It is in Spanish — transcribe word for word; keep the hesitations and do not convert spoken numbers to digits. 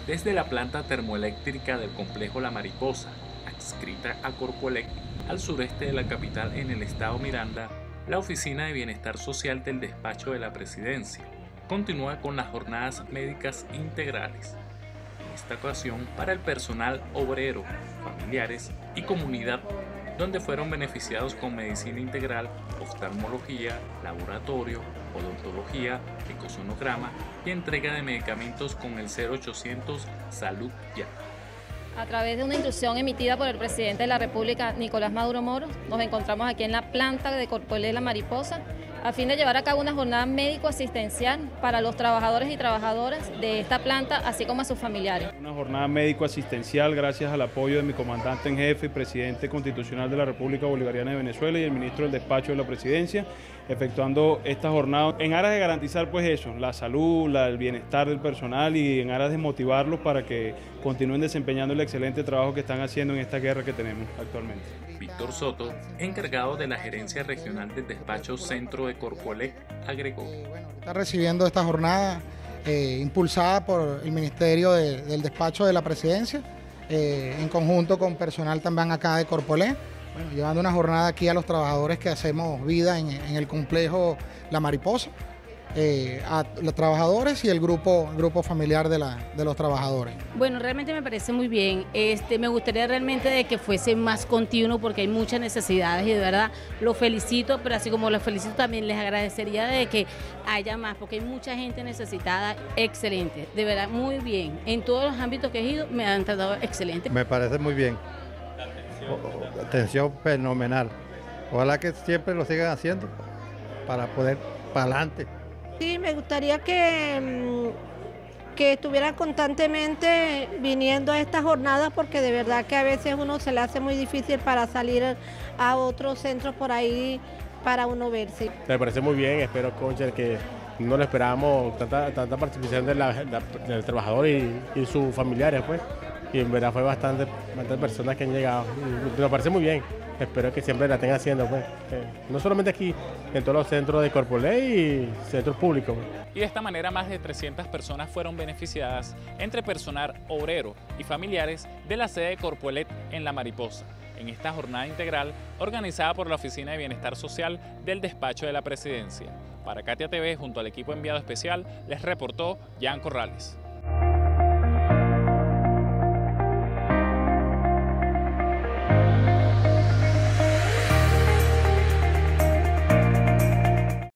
Desde la planta termoeléctrica del complejo La Mariposa, adscrita a Corpoelec, al sureste de la capital en el estado Miranda, la Oficina de Bienestar Social del Despacho de la Presidencia continúa con las jornadas médicas integrales. En esta ocasión para el personal obrero, familiares y comunidad, donde fueron beneficiados con medicina integral, oftalmología, laboratorio, odontología, ecosonograma y entrega de medicamentos con el cero ochocientos Salud Ya. A través de una instrucción emitida por el presidente de la República, Nicolás Maduro Moros, nos encontramos aquí en la planta de Corpoelec La Mariposa a fin de llevar a cabo una jornada médico-asistencial para los trabajadores y trabajadoras de esta planta, así como a sus familiares. Una jornada médico-asistencial gracias al apoyo de mi comandante en jefe y presidente constitucional de la República Bolivariana de Venezuela y el ministro del Despacho de la Presidencia, efectuando esta jornada en aras de garantizar pues eso, la salud, la, el bienestar del personal y en aras de motivarlos para que continúen desempeñando el excelente trabajo que están haciendo en esta guerra que tenemos actualmente. Víctor Soto, encargado de la gerencia regional del despacho Centro de Corpoelec, agregó. Eh, bueno, está recibiendo esta jornada eh, impulsada por el Ministerio de, del Despacho de la Presidencia, eh, en conjunto con personal también acá de Corpoelec, bueno, llevando una jornada aquí a los trabajadores que hacemos vida en, en el complejo La Mariposa, eh, a los trabajadores y el grupo, el grupo familiar de, la, de los trabajadores. Bueno, realmente me parece muy bien. Este, me gustaría realmente de que fuese más continuo porque hay muchas necesidades y de verdad lo felicito, pero así como lo felicito también les agradecería de que haya más porque hay mucha gente necesitada. Excelente, de verdad muy bien. En todos los ámbitos que he ido me han tratado excelente. Me parece muy bien. Atención fenomenal. Ojalá que siempre lo sigan haciendo para poder para adelante. Sí, me gustaría que, que estuvieran constantemente viniendo a estas jornadas porque de verdad que a veces uno se le hace muy difícil para salir a otros centros por ahí para uno verse. Me parece muy bien, espero concha, que no le esperábamos tanta, tanta participación de la, la, del trabajador y, y sus familiares, pues. Y en verdad fue bastante, bastantes personas que han llegado. Y me parece muy bien. Espero que siempre la estén haciendo, pues. Eh, no solamente aquí, en todos los centros de Corpoelec y centros públicos. Pues. Y de esta manera más de trescientas personas fueron beneficiadas entre personal obrero y familiares de la sede de Corpoelec en La Mariposa, en esta jornada integral organizada por la Oficina de Bienestar Social del Despacho de la Presidencia. Para Katia T V, junto al equipo enviado especial, les reportó Jan Corrales.